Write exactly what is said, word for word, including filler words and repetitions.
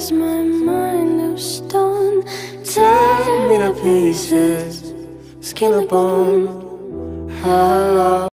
is my mind of stone? Tear me to pieces, skin and bone. How